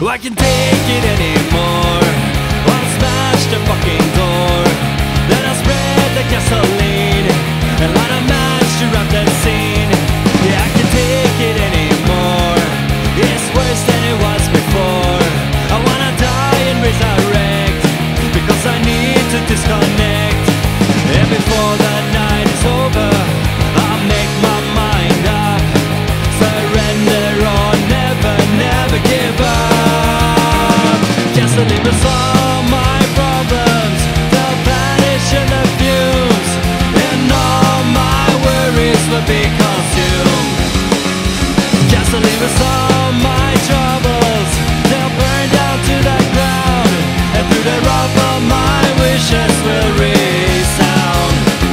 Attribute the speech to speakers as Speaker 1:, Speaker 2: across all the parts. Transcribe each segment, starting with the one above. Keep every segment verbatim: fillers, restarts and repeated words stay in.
Speaker 1: I can't take it anymore. I'll smash the fucking door. Then I'll spread the gasoline and light a match to wrap that scene. Yeah, I can't take it anymore. It's worse than it was before. I wanna die and resurrect because I need to disconnect. And before the night is over, I'll make my mind up. Surrender or never, never give up. Gasoline was all my problems, they'll vanish in the fumes, and all my worries will be consumed. Gasoline was all my troubles, they'll burn down to the ground, and through the rubble my wishes will resound.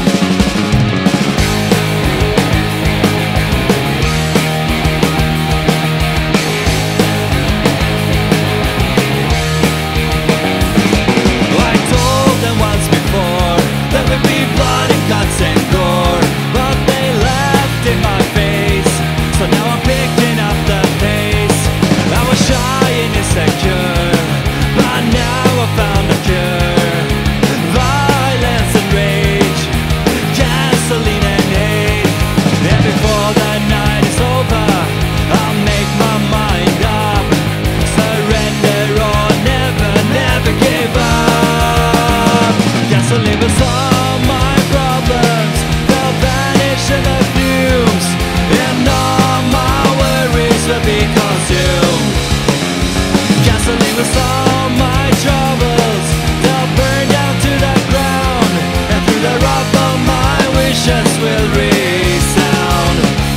Speaker 1: I told them once before there would be blood and guts and gore, but they laughed in my face, so now I'm picking up the pace. I was shy and insecure, but now I found a cure. Violence and rage, gasoline and hate. And before the night is over, I'll make my mind up. Surrender or never, never give up. Gasoline was all my problems, they'll vanish in the fumes, and all my worries will be consumed. Gasoline was all my troubles, they'll burn down to the ground, and through the rubble my wishes will resound.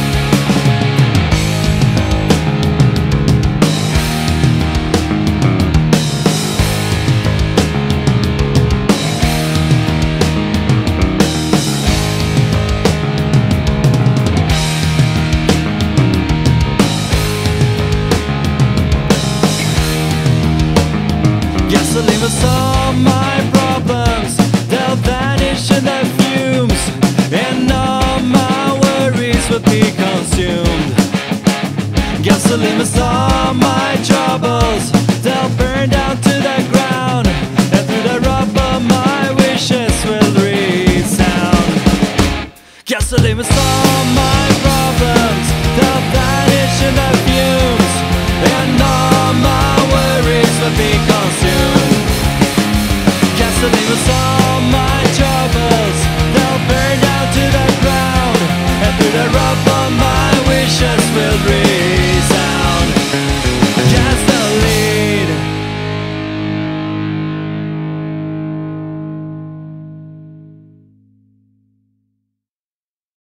Speaker 1: Gasoline was all my problems, they'll vanish in the fumes, and all my worries will be consumed. Gasoline was all my troubles, they'll burn down to the ground, and through the rubble my wishes will resound. Gasoline was all my